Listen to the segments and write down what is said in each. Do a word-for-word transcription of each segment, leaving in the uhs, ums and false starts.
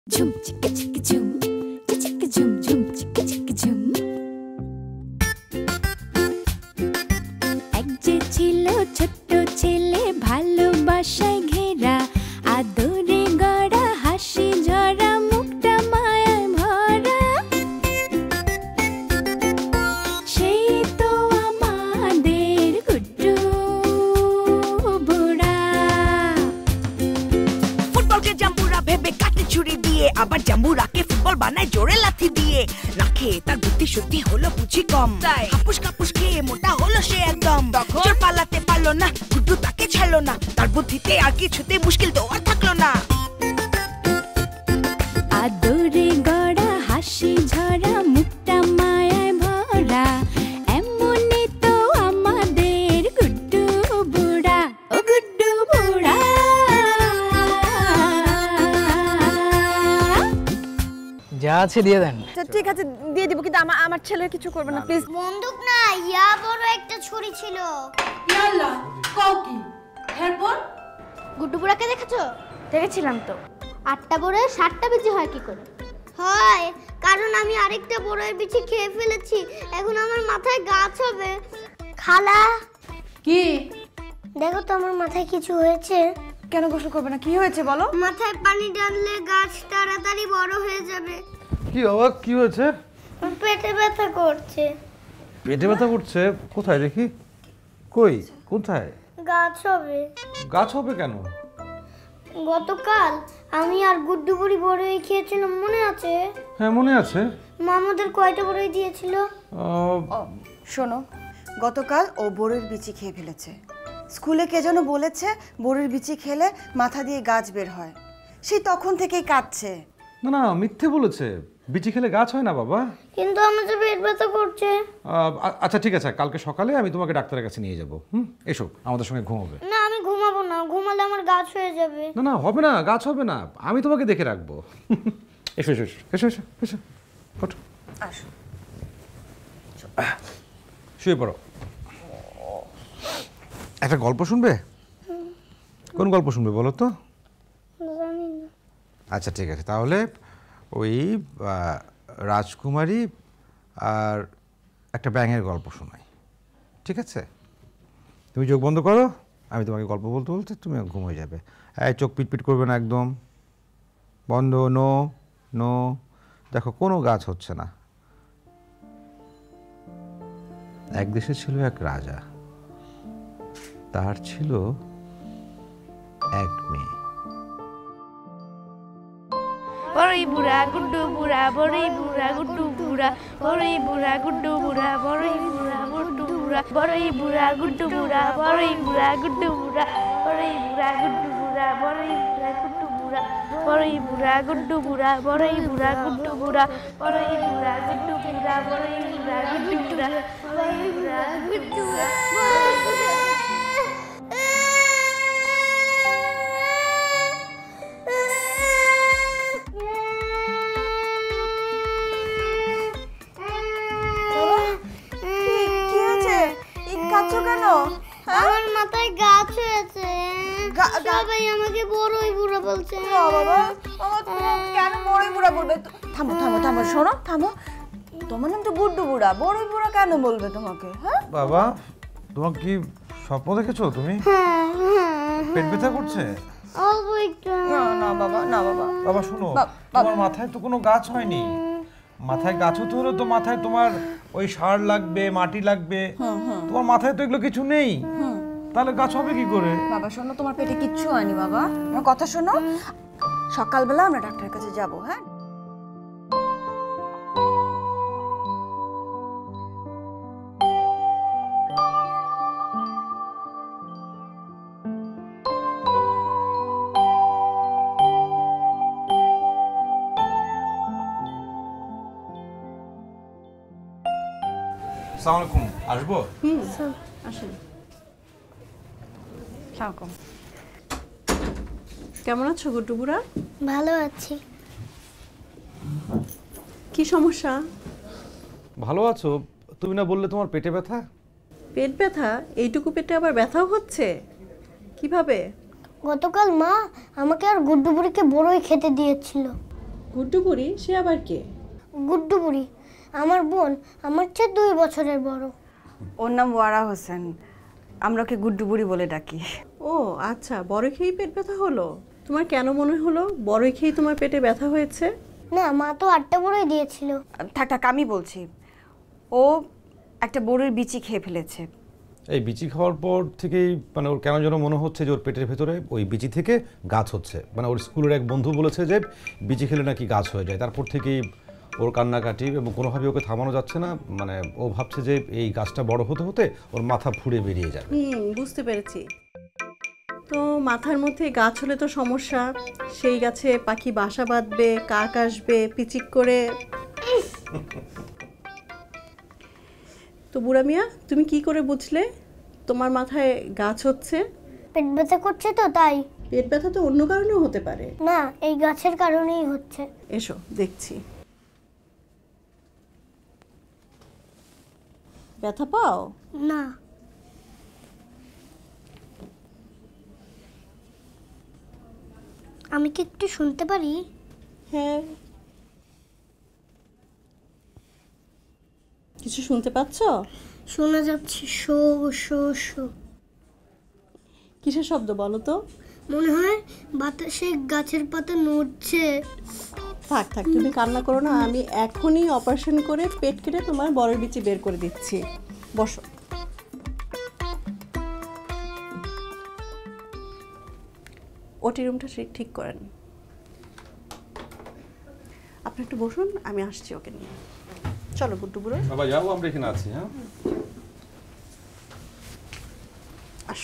ঝুম চিকা চিকা ঝুম চিকা ঝুম ঝুম চিকা চিকা ঝুম। এক যে ছিল ছোট্ট ছেলে ভালোবাসায় ঘেরা, আদরে গড়া হাসি ঝরা মুখটা মায়ায় ভরা। সেই তো আমাদের গুড্ডু বুড়া। ফুটবলকে জাম্বুরা ভেবে কাটে ছুরি দিয়ে, আবার জাম্বুরাকে ফুটবল বানায় জোরে লাথি দিয়ে। রাখে তার বুদ্ধি সত্যি হলো বুঝি কম, হাপুস কাপুস খেয়ে মোটা হলো সে একদম। চোর পালাতে পারলো না, গুড্ডু তাকে ছাড়লো না, তার বুদ্ধিতে আর কিছুতে মুশকিল তো আর থাকলো না। আদরে গড়া হাসি ঝরা মুখটা মায়ায় ভরা, এমনই তো আমাদের গুড্ডু বুড়া। ও গুড্ডু বুড়া। যা আছে দিয়ে দেন। ঠিক আছে দিয়ে দিব, কিন্তু আমার আমার ছেলে কিছু করবে না প্লিজ। বন্দুক না, ইয়া বড় একটা ছুরি ছিল। ইয়াল্লা কও কি এরপর গুড্ডু বুড়াকে দেখেছো? দেখেছিলাম তো। আটটা বড়ে সাতটা বিচি হয় কি করে? হয় কারণ আমি আরেকটা বড়ের বিচি খেয়ে ফেলেছি, এখন আমার মাথায় গাছ হবে। খালা কি দেখো তো আমার মাথায় কিছু হয়েছে। কেন গোসল করবে না? কি হয়েছে বলো। মাথায় পানি ঢাললে গাছ তাড়াতাড়ি বড় হয়ে যাবে। কি বাবা কি হয়েছে? পেটে ব্যথা করছে। পেটে ব্যথা করছে? কোথায় দেখি? কই কোথায়? গাছ হবে। গাছ হবে কেন? গতকাল আমি আর গুড্ডু বুড়ি বড়ই খেয়েছিলাম, মনে আছে? হ্যাঁ মনে আছে। মা আমাদের কয়টা বড়ই দিয়েছিল? আহ, শোনো, গতকাল ও বোরের বিচি খেয়ে ফেলেছে। স্কুলে কে যেন বলেছে বোরের বিচি খেলে মাথা দিয়ে গাছ বের হয়, সেই তখন থেকেই কাঁদছে। না না মিথ্যে বলেছে, বিচি খেলে গাছ হয় না বাবা। কিন্তু আমার যে পেট ব্যথা করছে। আহ, আ- আচ্ছা ঠিক আছে, কালকে সকালে আমি তোমাকে ডাক্তারের কাছে নিয়ে যাবো। হুম এসো আমাদের সঙ্গে ঘুমাবে। না আমি ঘুমাবো না, ঘুমালে আমার গাছ হয়ে যাবে। না না হবে না, গাছ হবে না, আমি তোমাকে দেখে রাখবো। এসো এসো এসো এসো এসো এসো ওঠো আসো। শুয়ে পড়ো। একটা গল্প শুনবে? কোন গল্প শুনবে বলো তো? জানি না। আচ্ছা ঠিক আছে, তাহলে ওই আহ, রাজকুমারী আর একটা ব্যাঙের গল্প শোনাই, ঠিক আছে? তুমি চোখ বন্ধ করো, আমি তোমাকে গল্প বলতে বলতে তুমি ঘুমিয়ে যাবে। এই চোখ পিটপিট করবে না একদম, বন্ধ। No no. দেখো কোনো গাছ হচ্ছে না। এক দেশে ছিল এক রাজা, তার ছিল এক মেয়ে। বড়ই বুড়া গুড্ডু বুড়া, বড়ই বুড়া গুড্ডু বুড়া, বড়ই বুড়া গুড্ডু বুড়া, বড়ই বুড়া গুড্ডু বুড়া, বড়ই বুড়া গুড্ডু বুড়া, বড়ই বুড়া গুড্ডু বুড়া, বড়ই বুড়া গুড্ডু বুড়া, বড়ই বুড়া গুড্ডু বুড়া, বড়ই বুড়া গুড্ডু বুড়া, বড়ই বুড়া গুড্ডু বুড়া, বড়ই বুড়া গুড্ডু বুড়া, বড়ই বুড়া গুড্ডু বুড়া, বড়ই বুড়া গুড্ডু বুড়া। কি হয়েছে? এই কাঁদছো কেন? আমার মাথায় গাছ হয়েছে। গা- গা- সবাই আমাকে বড়ই বুড়ো বলছে। না বাবা, আমার কেন বড়ই বুড়া বলবে? থামো থামো থামো, শোনো থামো। তোমার নাম তো গুড্ডু বুড়া, বড়ই বুড়া কেন বলবে তোমাকে? হ্যাঁ বাবা তোমার কি স্বপ্ন দেখেছো তুমি? হ্যাঁ হ্যাঁ পেট ব্যথা করছে? অল্প একটু। না না বাবা, না বাবা। বাবা শোনো, বা- তোমার মাথায় তো কোনো গাছ হয়নি। মাথায় গাছ হতে হলে তো মাথায় তোমার ওই সার লাগবে, মাটি লাগবে। তোমার মাথায় তো এগুলো কিছু নেই, তাহলে গাছ হবে কি করে? বাবা শোনো, তোমার পেটে কিচ্ছু হয়নি বাবা, আমার কথা শোনো। সকালবেলা আমরা ডাক্তারের কাছে যাব। হ্যাঁ আসসালামু আলাইকুম, আসবো? কেমন আছো গুড্ডু বুড়া? ভালো আছি। কি সমস্যা? ভালো আছো? তুমি না বললে তোমার পেটে ব্যথা? পেট ব্যথা? এইটুকু পেটে আবার ব্যথাও হচ্ছে? কিভাবে? গতকাল মা আমাকে আর গুড্ডু বুড়িকে বড়ই খেতে দিয়েছিল। গুড্ডু বুড়ি সে আবার কে? গুড্ডু বুড়ি আমার বোন, আমার চেয়ে দুই বছরের বড়। ওর নাম ওয়ারা হোসেন, আমরা ওকে গুড্ডু বুড়ি বলে ডাকি। ও আচ্ছা, বড় খেয়েই পেট ব্যথা হলো? তোমার কেন মনে হলো বড় খেয়েই তোমার পেটে ব্যথা হয়েছে? না, মা তো আটটা বড়ই দিয়েছিল। থাক থাক, আমি বলছি। ও একটা বড়ির বিচি খেয়ে ফেলেছে। এই বিচি খাওয়ার পর থেকেই মানে ওর কেন যেন মনে হচ্ছে যে ওর পেটের ভেতরে ওই বিচি থেকে গাছ হচ্ছে। মানে ওর স্কুলের এক বন্ধু বলেছে যে বিচি খেলে নাকি গাছ হয়ে যায়। তারপর থেকেই ওর কান্নাকাটি এবং কোনোভাবে ওকে থামানো যাচ্ছে না। মানে ও ভাবছে যে এই গাছটা বড় হতে হতে ওর মাথা ফুঁড়ে বেরিয়ে যাবে। হুম, বুঝতে পেরেছি। তো মাথার মধ্যে গাছ হলে তো সমস্যা, সেই গাছে পাখি বাসা বাঁধবে, কাক আসবে পিচিক করে। তো বুড়া মিয়া, তুমি কি করে বুঝলে তোমার মাথায় গাছ হচ্ছে? পেট ব্যথা করছে তো তাই। পেট ব্যথা তো অন্য কারণেও হতে পারে। না, এই গাছের কারণেই হচ্ছে। এসো দেখছি। ব্যথা পাও? না, আমি কি একটু শুনতে পারি? হ্যাঁ, কিছু শুনতে পাচ্ছ? শোনা যাচ্ছে শো শো শো। কিসের শব্দ বলো তো? মনে হয় বাতাসে গাছের পাতা নড়ছে। থাক থাক, তুমি কান্না করো না, আমি এখনই অপারেশন করে পেট কেটে তোমার বড়ের বিচি বের করে দিচ্ছি। বসো। ওটি রুমটা ঠিক ঠিক করেন। আপনি একটু বসুন, আমি আসছি ওকে নিয়ে। চলো গুড্ডু বুড়ো। বাবা যাও, আমরা এখানে আছি। হ্যাঁ, আসো।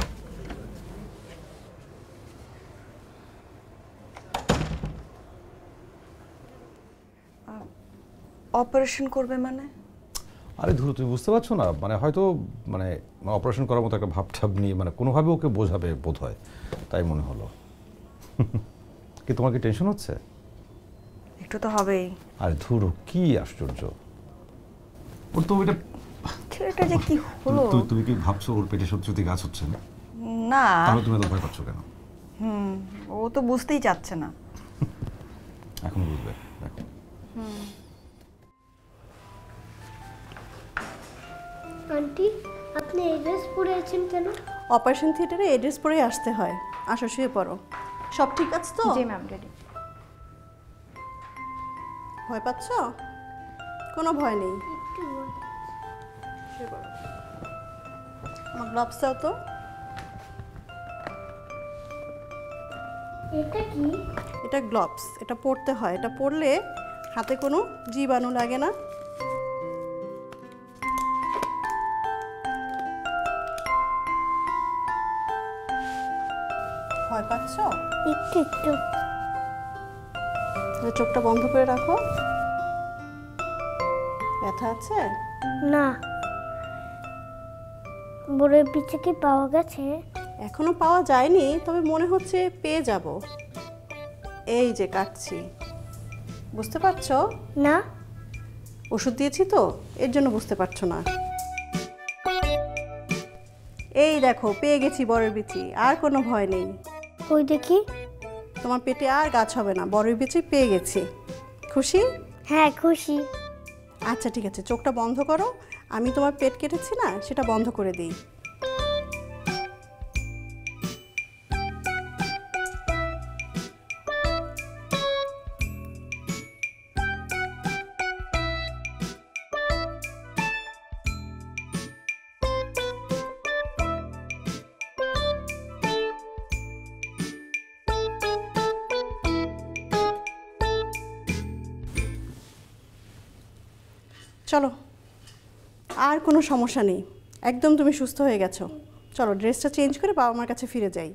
অপারেশন করবে মানে? আরে ধরো, তুমি বুঝতে পারছো না? মানে হয়তো মানে অপারেশন করার মতো একটা ভাবঠাব নিয়ে মানে কোনোভাবে ওকে বোঝাবে বোধ হয়, তাই মনে হলো। কি তোমার কি টেনশন হচ্ছে? একটু তো হবেই। আরে ধুরো, কি আশ্চর্য! ওর তো ওইটা ছেলেটা যে কি হলো। তুমি তুমি কি ভাবছো ওর পেটে সত্যি সত্যি গাছ হচ্ছে না? না, তাহলে তুমি তো ভয় পাচ্ছ কেন? হুম, ও তো বুঝতেই চাচ্ছে না। এখন বুঝবে। দেখো, আন্টি, আপনি এই ড্রেস পরে আছেন কেন? অপারেশন থিয়েটারে এই ড্রেস পরেই আসতে হয়। আসো, শুয়ে পড়ো। সব ঠিক আছে তো? জি ম্যাম, রেডি। ভয় পাচ্ছ? কোনো ভয় নেই। শুয়ে পড়ো। আমার গ্লাভস দাও তো। এটা কি? এটা গ্লাভস, এটা পরতে হয়। এটা পরলে হাতে কোনো জীবাণু লাগে না। ভয় পাচ্ছ? একটু একটু। তাহলে চোখটা বন্ধ করে রাখো। ব্যথা আছে? না। বড়ের পিছে কি পাওয়া গেছে? এখনো পাওয়া যায়নি, তবে মনে হচ্ছে পেয়ে যাব। এই যে কাটছি, বুঝতে পারছো? না। ওষুধ দিয়েছি তো, এর জন্য বুঝতে পারছো না। এই দেখো, পেয়ে গেছি বড়ের বিচি, আর কোনো ভয় নেই। ওই দেখি। তোমার পেটে আর গাছ হবে না, বড়ের বিচি পেয়ে গেছি। খুশি? হ্যাঁ, খুশি। আচ্ছা ঠিক আছে, চোখটা বন্ধ করো। আমি তোমার পেট কেটেছি না, সেটা বন্ধ করে দিই। চলো, আর কোনো সমস্যা নেই, একদম তুমি সুস্থ হয়ে গেছো। চলো ড্রেসটা চেঞ্জ করে বাবা মার কাছে ফিরে যাই।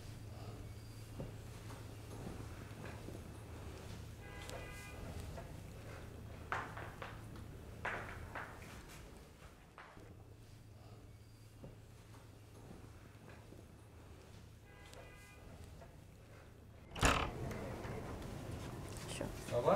বাবা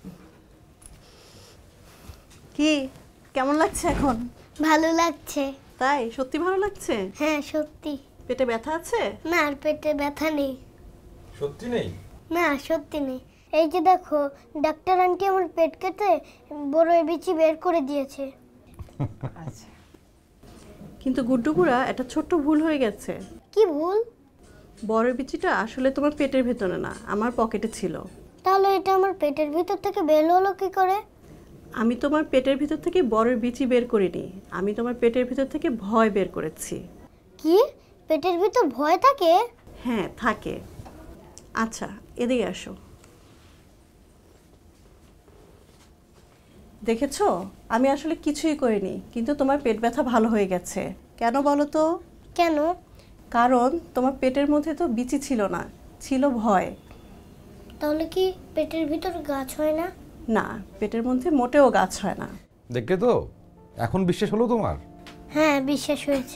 কি কেমন লাগছে এখন? ভালো লাগছে। তাই সত্যি ভালো লাগছে? হ্যাঁ সত্যি। পেটে ব্যথা আছে? না আর পেটে ব্যথা নেই। সত্যি নেই? না সত্যি নেই। এই যে দেখো ডাক্তার আন্টি আমার পেট কেটে বড়ই বিচি বের করে দিয়েছে। আচ্ছা, কিন্তু গুড্ডু বুড়া একটা ছোট্ট ভুল হয়ে গেছে। কি ভুল? বড়ের বিচিটা আসলে তোমার পেটের ভেতরে না, আমার পকেটে ছিল। তাহলে এটা আমার পেটের ভিতর থেকে বের হলো কি করে? আমি তোমার পেটের ভিতর থেকে বড়ের বিচি বের করিনি, আমি তোমার পেটের ভিতর থেকে ভয় বের করেছি। কি পেটের ভিতর ভয় থাকে? হ্যাঁ থাকে। আচ্ছা এদিকে আসো। দেখেছো আমি আসলে কিছুই করিনি, কিন্তু তোমার পেট ব্যথা ভালো হয়ে গেছে। কেন বলো তো? কেন? কারণ তোমার পেটের মধ্যে তো বিচি ছিল না, ছিল ভয়। তাহলে কি পেটের ভিতর গাছ হয় না? না, পেটের মধ্যে মোটেও গাছ হয় না। দেখলে তো, এখন বিশ্বাস হলো তোমার? হ্যাঁ বিশ্বাস হয়েছে।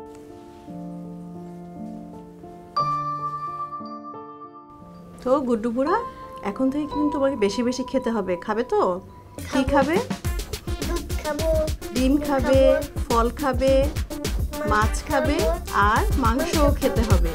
তো গুড্ডু বুড়া, এখন থেকে কিন্তু তোমাকে বেশি বেশি খেতে হবে। খাবে তো? কি খাবে? দুধ খাবো, ডিম খাবে, ফল খাবে, মাছ খাবে, আর মাংসও খেতে হবে।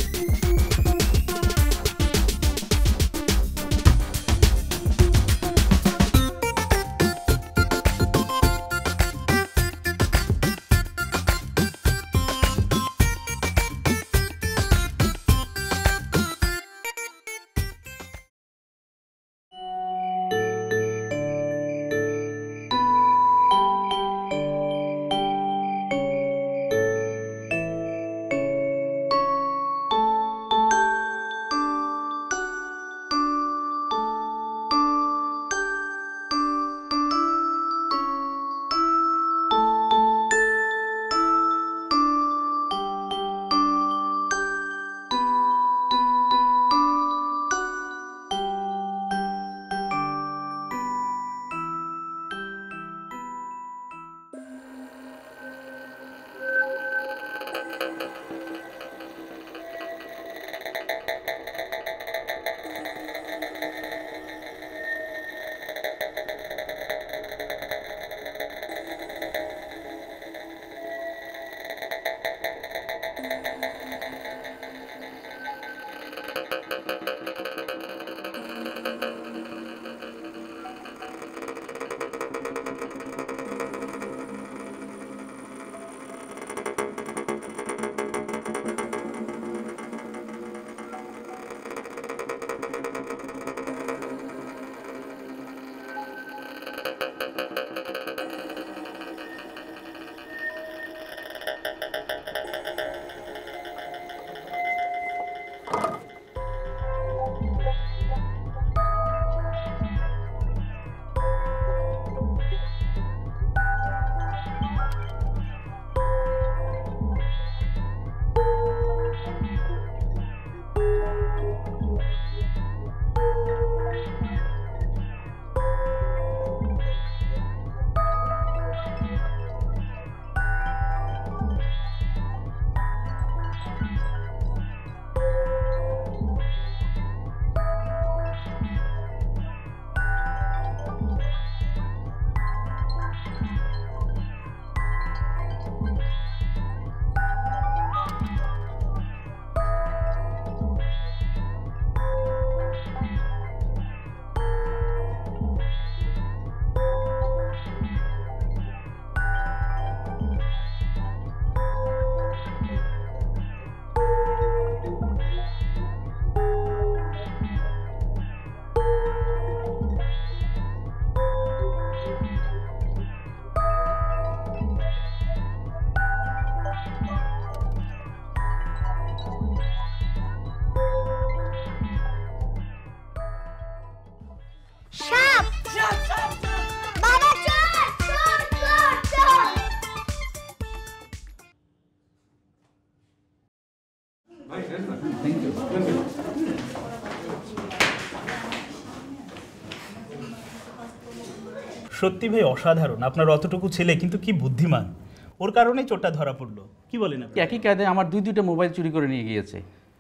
সত্যি ভাই অসাধারণ, আপনার অতটুকু ছেলে কিন্তু কি বুদ্ধিমান, ওর কারণেই চোরটা ধরা পড়লো। কি বলেন আপনি? একই কায়দায় আমার দুই দুইটা মোবাইল চুরি করে নিয়ে গিয়েছে।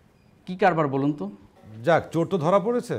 কি কারবার বলুন তো? যাক, চোর তো ধরা পড়েছে।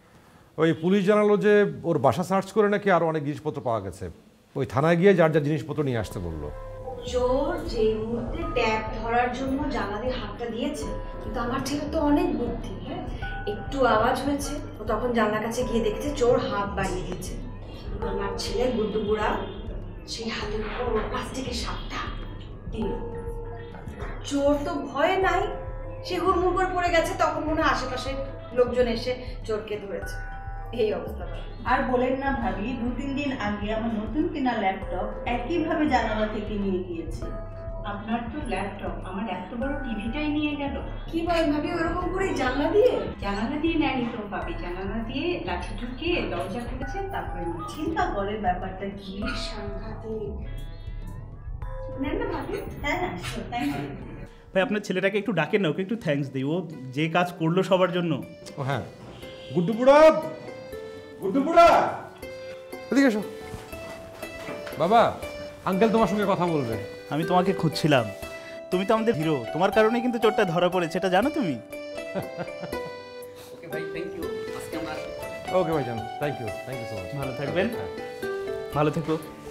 ওই পুলিশ জানালো যে ওর বাসা সার্চ করে নাকি আরও অনেক জিনিসপত্র পাওয়া গেছে। ওই থানায় গিয়ে যার যা জিনিসপত্র নিয়ে আসতে বললো। চোর যেই মুহূর্তে ট্যাপ ধরার জন্য জানলা দিয়ে হাতটা দিয়েছে, কিন্তু আমার ছেলে তো অনেক বুদ্ধি, হ্যাঁ, একটু আওয়াজ হয়েছে ও তখন জানলার কাছে গিয়ে দেখেছে চোর হাত বাড়িয়ে দিয়েছে। আমার ছেলে গুড্ডু বুড়া সেই হাতের উপর ওর প্লাস্টিকের সাপটা দিল। চোর তো ভয়ে নাই, সে হুড়মুড় করে পড়ে গেছে, তখন মনে হয় আশেপাশে লোকজন এসে চোরকে ধরেছে। এই অবস্থা। আর বলেন না ভাবি, দু তিন দিন আগে আমার নতুন কেনা ল্যাপটপ একইভাবে জানালা থেকে নিয়ে গিয়েছে। আপনার তো ল্যাপটপ, আমার এত বড় টিভিটাই নিয়ে গেল। কি বলেন ভাবি, ওরকম করে জানলা দিয়ে? জানালা দিয়ে নেয়নি তো ভাবি, জানালা দিয়ে লাঠি ঢুকিয়ে দরজা খুলেছে, তারপরে চিন্তা করে ব্যাপারটা কি সাংঘাতিক। নেন না ভাবি। হ্যাঁ হ্যাঁ, থ্যাংক ইউ। ভাই আপনার ছেলেটাকে একটু ডাকেন না, ওকে একটু থ্যাঙ্কস দিই, ও যে কাজ করলো সবার জন্য। ও হ্যাঁ, গুড্ডু বুড়া, গুড্ডু বুড়া, এদিকে এসো। বাবা, আঙ্কেল তোমার সঙ্গে কথা বলবে। আমি তোমাকে খুঁজছিলাম, তুমি তো আমাদের হিরো, তোমার কারণেই কিন্তু চোরটা ধরা পড়েছে, এটা জানো তুমি? ওকে ভাই, থ্যাংক ইউ। আজকে আমরা ওকে ভাইজান, thank you, thank you so much. ভালো থাকবেন, ভালো থেকো।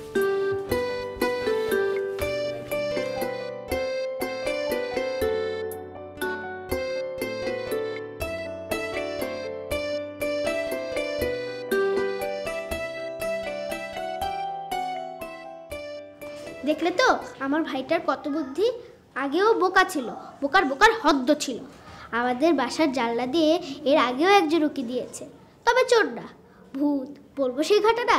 দেখলে তো আমার ভাইটার কত বুদ্ধি। আগেও বোকা ছিল, বোকার বোকার হদ্দ ছিল। আমাদের বাসার জানলা দিয়ে এর আগেও একজন উকি দিয়েছে, তবে চোর না, ভূত। বলবো সেই ঘটনা?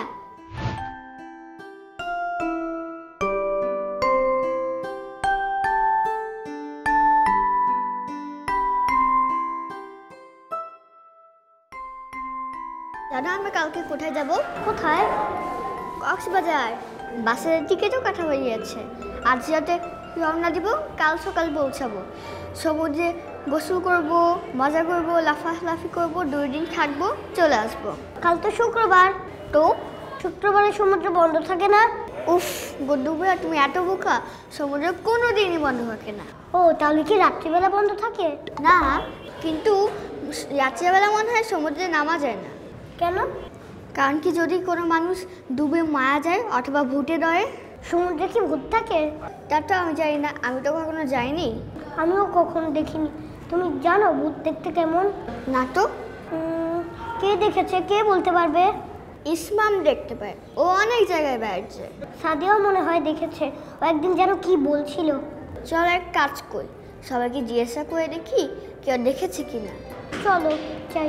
জানো আমরা কালকে কোথায় যাব? কোথায়? কক্সবাজার। বাসের টিকিটও কাটা হয়ে গেছে। আজ রাতে রওনা দিব, কাল সকাল পৌঁছাবো। সমুদ্রে গোসল করব, মজা করব, লাফালাফি করব, দুই দিন থাকবো, চলে আসবো। কাল তো শুক্রবার, তো শুক্রবারে সমুদ্র বন্ধ থাকে না? উফ গুড্ডু বুড়া, তুমি এত বোকা, সমুদ্র কোনো দিনই বন্ধ থাকে না। ও তাহলে কি রাত্রিবেলা বন্ধ থাকে? না, কিন্তু রাত্রিবেলা মনে হয় সমুদ্রে নামা যায় না। কেন? কারণ কি যদি কোনো মানুষ ডুবে মারা যায় অথবা ভূতে ধরে। সমুদ্রে কি ভূত থাকে? তা তো আমি জানি না, আমি তো কখনো যাইনি। আমিও কখনো দেখিনি। তুমি জানো ভূত দেখতে কেমন? না তো। কে দেখেছে, কে বলতে পারবে? ইসমাম দেখতে পায়, ও অনেক জায়গায় বেড়াচ্ছে। সাদিয়াও মনে হয় দেখেছে, ও একদিন যেন কি বলছিল। চল এক কাজ করি, সবাইকে জিজ্ঞাসা করে দেখি কেউ দেখেছে কিনা। চলো যাই।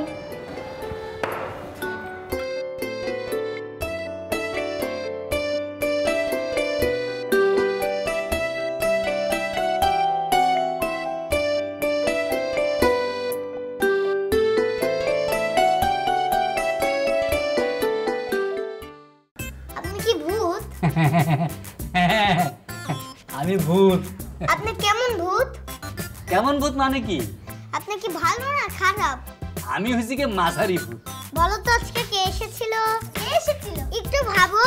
আমি ভূত। আপনি কেমন ভূত? কেমন ভূত মানে কি? আপনি কি ভালো না খারাপ? আমি হইছি কি মাঝারি ভূত। বলো তো আজকে কে এসেছিল? কে এসেছিল? একটু ভাবো।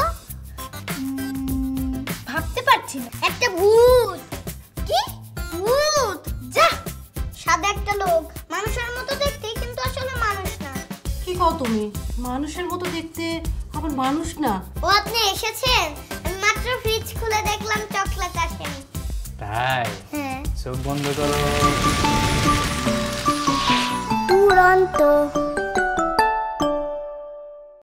ভাবতে পারছি না। একটা ভূত। কি ভূত? যা, সাদা একটা লোক, মানুষের মতো দেখতে কিন্তু আসলে মানুষ না। কি কও তুমি? মানুষের মতো দেখতে আবার মানুষ না? ও আপনি এসেছেন? আমি মাত্র ফ্রিজ খুলে দেখলাম চকলেট আসেনি। তাই? হ্যাঁ। চোখ বন্ধ করো। দুরন্ত।